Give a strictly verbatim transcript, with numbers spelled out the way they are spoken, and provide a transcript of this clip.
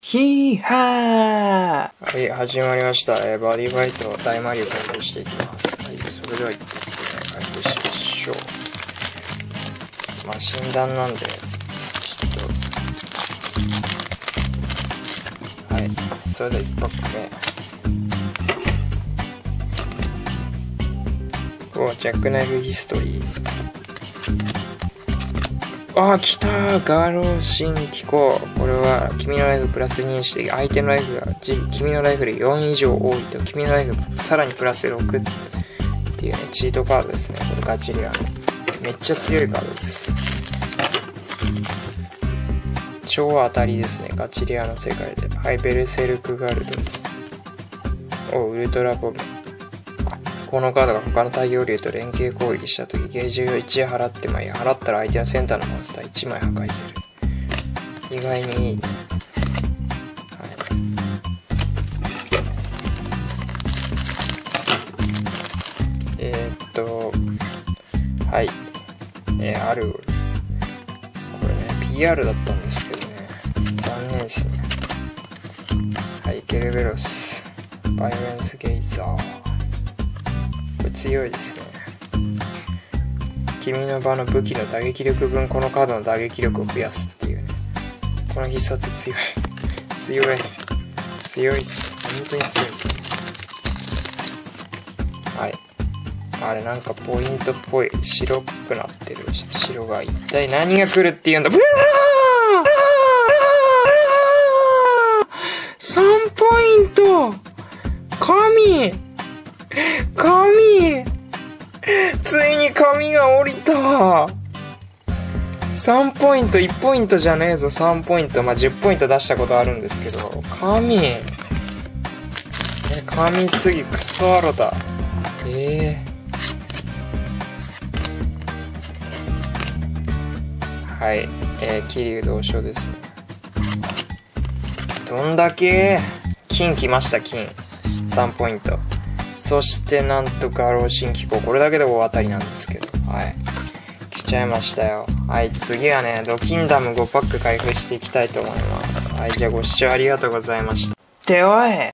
ヒーハー。はい、始まりました。えー、バディファイト大マリオ開封していきます。はい、それでは一発で開封しましょう。まあ、診断なんで、ちょっと。はい、それでは一発目。お、ジャックナイフヒストリー。あー、来たー。ガロー新機構。これは、君のライフプラスににして、相手のライフが、君のライフでよん以上多いと、君のライフさらにプラスろくっていうね、チートカードですね。これガチレアの。めっちゃ強いカードです。超当たりですね。ガチレアの世界で。はい、ベルセルクガルドです。お、ウルトラボム。このカードが他の対応竜と連携攻撃したとき、ゲージをいち払ってもいい。払ったら相手のセンターのモンスターいちまい破壊する。意外にいいね。はい。えー、っと、はい。えー、ある。これね、ピーアール だったんですけどね。残念ですね。はい、ケルベロス。バイオレンスゲイザー。強いですね。君の場の武器の打撃力分このカードの打撃力を増やすっていうね。この必殺強い強い強いっす。本当に強いっすね。はい、あれなんかポイントっぽい白っぽくなってる白が一体何が来るっていうんだ。ブワーさんポイント神神ついに神が降りた。さんポイントいちポイントじゃねえぞ。さんポイントまあじゅっポイント出したことあるんですけど、神え神すぎクソアロだ。ええー、はい、えー、桐生同章ですね。どんだけ金来ました。金さんポイント。そしてなんとガロー新機構。これだけで大当たりなんですけど、はい来ちゃいましたよ。はい、次はねドキンダムごパック開封していきたいと思います。はい、じゃあご視聴ありがとうございました。っておい。